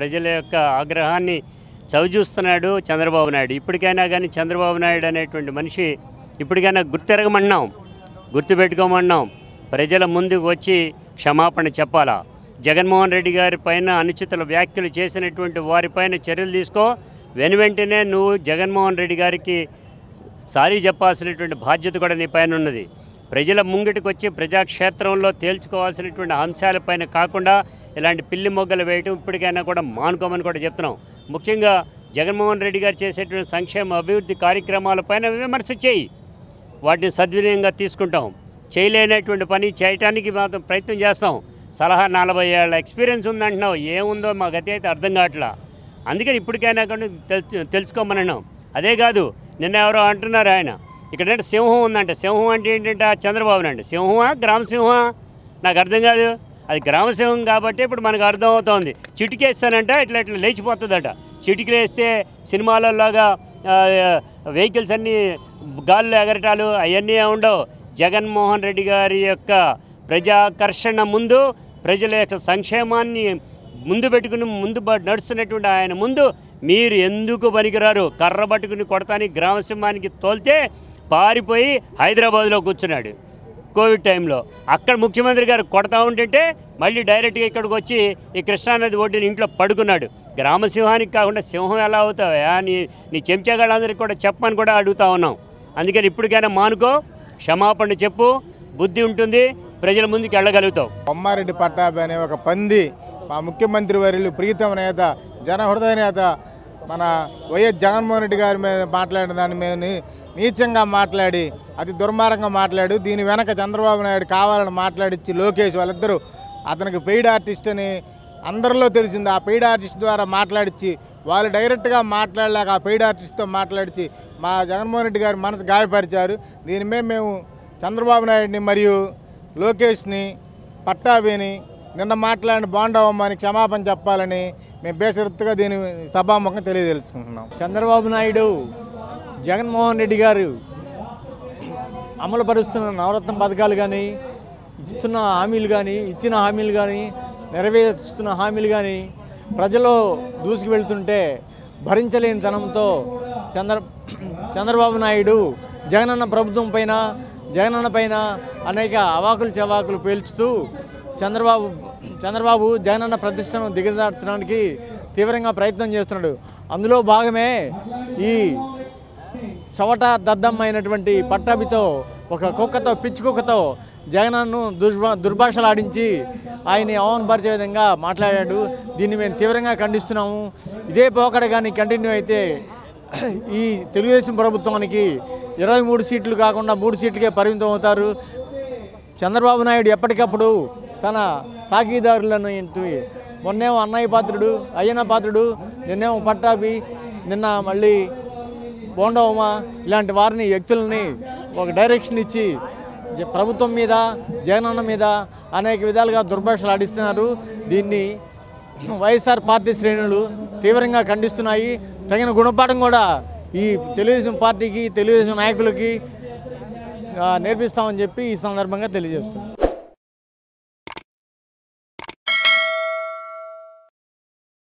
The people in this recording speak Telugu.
ప్రజల యొక్క ఆగ్రహాన్ని చవిచూస్తున్నాడు చంద్రబాబు నాయుడు. ఇప్పటికైనా కానీ చంద్రబాబు నాయుడు అనేటువంటి మనిషి ఇప్పటికైనా గుర్తెరగమన్నాం, గుర్తుపెట్టుకోమన్నాం. ప్రజల ముందుకు వచ్చి క్షమాపణ చెప్పాలా. జగన్మోహన్ రెడ్డి గారి పైన అనుచిత వ్యాఖ్యలు చేసినటువంటి వారిపైన చర్యలు తీసుకో. వెంటనే నువ్వు జగన్మోహన్ రెడ్డి గారికి సారీ చెప్పాల్సినటువంటి బాధ్యత కూడా నీ పైన ఉన్నది. ప్రజల ముంగిటికి వచ్చి ప్రజాక్షేత్రంలో తేల్చుకోవాల్సినటువంటి అంశాలపైన కాకుండా ఇలాంటి పిల్లి మొగ్గలు వేయటం ఇప్పటికైనా కూడా మానుకోమని కూడా చెప్తున్నాం. ముఖ్యంగా జగన్మోహన్ రెడ్డి గారు చేసేటువంటి సంక్షేమ అభివృద్ధి కార్యక్రమాలపైన విమర్శ చేయి, వాటిని సద్వినియోగంగా తీసుకుంటాం. చేయలేనటువంటి పని చేయటానికి మాత్రం ప్రయత్నం చేస్తాం. సలహా 40 ఏళ్ళ ఎక్స్పీరియన్స్ ఉందంటున్నావు, ఏముందో మా గతి అయితే అర్థం కావట్లా. అందుకని ఇప్పటికైనా కానీ తెలుసుకోమన్నాం. అదే కాదు, నిన్న ఎవరో అంటున్నారు ఆయన ఇక్కడంటే సింహం ఉందంటే, సింహం అంటే ఏంటంటే చంద్రబాబు అంటే సింహమా గ్రామసింహమా నాకు అర్థం కాదు. అది గ్రామసింహం కాబట్టి ఇప్పుడు మనకు అర్థమవుతోంది. చిటికేస్తానంటే ఇట్లా ఇట్లా లేచిపోతుందట. చిటికలేస్తే సినిమాలలాగా వెహికల్స్ అన్నీ గాల్లో ఎగరటాలు అవన్నీ ఉండవు. జగన్మోహన్ రెడ్డి గారి యొక్క ప్రజాకర్షణ ముందు, ప్రజల యొక్క సంక్షేమాన్ని ముందు పెట్టుకుని ముందు నడుస్తున్నటువంటి ఆయన ముందు మీరు ఎందుకు పనికిరారు? కర్ర పట్టుకుని కొడతానికి గ్రామసింహానికి తోలితే పారిపోయి హైదరాబాద్లో కూర్చున్నాడు కోవిడ్ టైంలో. అక్కడ ముఖ్యమంత్రి గారు కొడతా ఉంటుంటే మళ్ళీ డైరెక్ట్గా ఇక్కడికి వచ్చి ఈ కృష్ణానది ఒడ్డుని ఇంట్లో పడుకున్నాడు. గ్రామసింహానికి కాకుండా సింహం ఎలా అవుతావా? నీ చెంచాగాళ్ళందరికీ కూడా చెప్పమని కూడా అడుగుతా ఉన్నాం. అందుకని ఇప్పటికైనా మానుకో, క్షమాపణ చెప్పు, బుద్ధి ఉంటుంది, ప్రజల ముందుకు వెళ్ళగలుగుతావు. కొమ్మారెడ్డి పట్టాభి అనే ఒక పంది మా ముఖ్యమంత్రి వర్యులు ప్రీతమ నేత, జనహృదయ నేత మన వైఎస్ జగన్మోహన్ రెడ్డి గారి మీద మాట్లాడిన దాని మీద నీచంగా మాట్లాడి అతి దుర్మార్గంగా మాట్లాడు. దీని వెనక చంద్రబాబు నాయుడు కావాలని మాట్లాడించి లోకేష్ వాళ్ళిద్దరూ అతనికి పెయిడ్ ఆర్టిస్ట్ అని అందరిలో తెలిసింది. ఆ పెయిడ్ ఆర్టిస్ట్ ద్వారా మాట్లాడించి వాళ్ళు డైరెక్ట్గా మాట్లాడలేక ఆ పెయిడ్ ఆర్టిస్ట్తో మాట్లాడించి మా జగన్మోహన్ రెడ్డి గారి మనసు గాయపరిచారు. దీని మీద మేము చంద్రబాబు నాయుడిని మరియు లోకేష్ని పట్టాభిని నిన్న మాట్లాడిన బాండవమ్మని క్షమాపణ చెప్పాలని మేము బేషరతుగా దీని సభాముఖంగా తెలియజేసుకుంటున్నాం. చంద్రబాబు నాయుడు జగన్మోహన్ రెడ్డి గారు అమలుపరుస్తున్న నవరత్న పథకాలు కానీ, ఇస్తున్న హామీలు కానీ నెరవేరుస్తున్న హామీలు కానీ ప్రజలు దూసుకు వెళ్తుంటే భరించలేని తనంతో చంద్రబాబు నాయుడు జగనన్న ప్రభుత్వం పైన, జగనన్న పైన అనేక అవాకులు చవాకులు పేల్చుతూ చంద్రబాబు జగనన్న ప్రతిష్టను దిగజార్చడానికి తీవ్రంగా ప్రయత్నం చేస్తున్నాడు. అందులో భాగమే ఈ చవట దద్దమైనటువంటి పట్టాభితో, ఒక కుక్కతో, పిచ్చి కుక్కతో జగనన్ను దుర్భాషలాడించి ఆయన్ని అవమానపరిచే విధంగా మాట్లాడాడు. దీన్ని మేము తీవ్రంగా ఖండిస్తున్నాము. ఇదే పోకడ కానీ కంటిన్యూ అయితే ఈ తెలుగుదేశం ప్రభుత్వానికి 23 సీట్లు కాకుండా 3 సీట్లకే పరిమితం అవుతారు. చంద్రబాబు నాయుడు ఎప్పటికప్పుడు తన తాకీదారులను మొన్నేమో అన్నయ్య పాత్రుడు, అయ్యన్న పాత్రుడు, నిన్నేమో పట్టాభి, నిన్న మళ్ళీ బోండవమ్మ, ఇలాంటి వారిని వ్యక్తులని ఒక డైరెక్షన్ ఇచ్చి ప్రభుత్వం మీద, జగనన్న మీద అనేక విధాలుగా దుర్భాషలు ఆడిస్తున్నారు. దీన్ని వైఎస్ఆర్ పార్టీ శ్రేణులు తీవ్రంగా ఖండిస్తున్నాయి. తగిన గుణపాఠం కూడా ఈ తెలుగుదేశం పార్టీకి, తెలుగుదేశం నాయకులకి నేర్పిస్తామని చెప్పి ఈ సందర్భంగా తెలియజేస్తున్నాం.